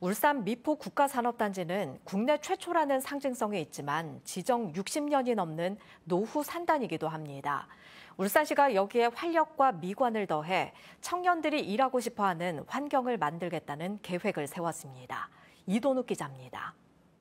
울산 미포 국가산업단지는 국내 최초라는 상징성이 있지만 지정 60년이 넘는 노후 산단이기도 합니다. 울산시가 여기에 활력과 미관을 더해 청년들이 일하고 싶어하는 환경을 만들겠다는 계획을 세웠습니다. 이도욱 기자입니다.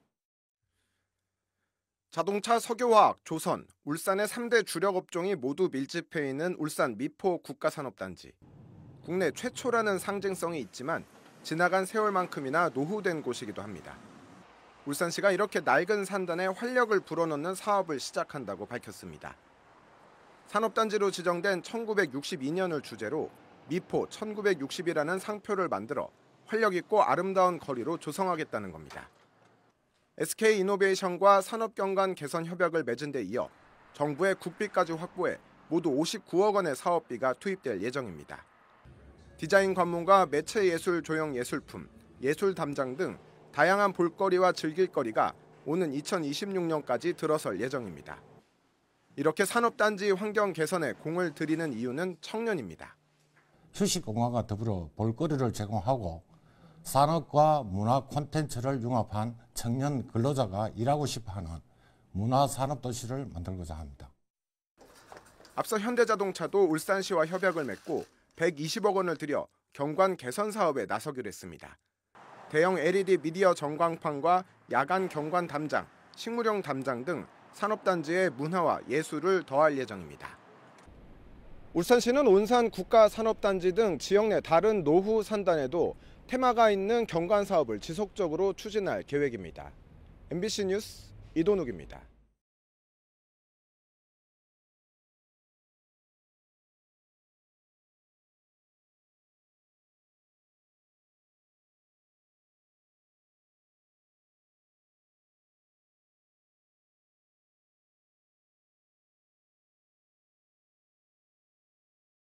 자동차, 석유화학, 조선, 울산의 3대 주력 업종이 모두 밀집해 있는 울산 미포 국가산업단지. 국내 최초라는 상징성이 있지만 지나간 세월만큼이나 노후된 곳이기도 합니다. 울산시가 이렇게 낡은 산단에 활력을 불어넣는 사업을 시작한다고 밝혔습니다. 산업단지로 지정된 1962년을 주제로 미포 1960이라는 상표를 만들어 활력 있고 아름다운 거리로 조성하겠다는 겁니다. SK이노베이션과 산업경관 개선 협약을 맺은 데 이어 정부의 국비까지 확보해 모두 59억 원의 사업비가 투입될 예정입니다. 디자인 관문과 매체예술 조형 예술품, 예술 담장 등 다양한 볼거리와 즐길거리가 오는 2026년까지 들어설 예정입니다. 이렇게 산업단지 환경 개선에 공을 들이는 이유는 청년입니다. 휴식공간과 더불어 볼거리를 제공하고 산업과 문화 콘텐츠를 융합한 청년 근로자가 일하고 싶어하는 문화산업도시를 만들고자 합니다. 앞서 현대자동차도 울산시와 협약을 맺고 120억 원을 들여 경관 개선 사업에 나서기로 했습니다. 대형 LED 미디어 전광판과 야간 경관 담장, 식물형 담장 등 산업단지의 문화와 예술을 더할 예정입니다. 울산시는 온산 국가산업단지 등 지역 내 다른 노후 산단에도 테마가 있는 경관 사업을 지속적으로 추진할 계획입니다. MBC 뉴스 이도욱입니다.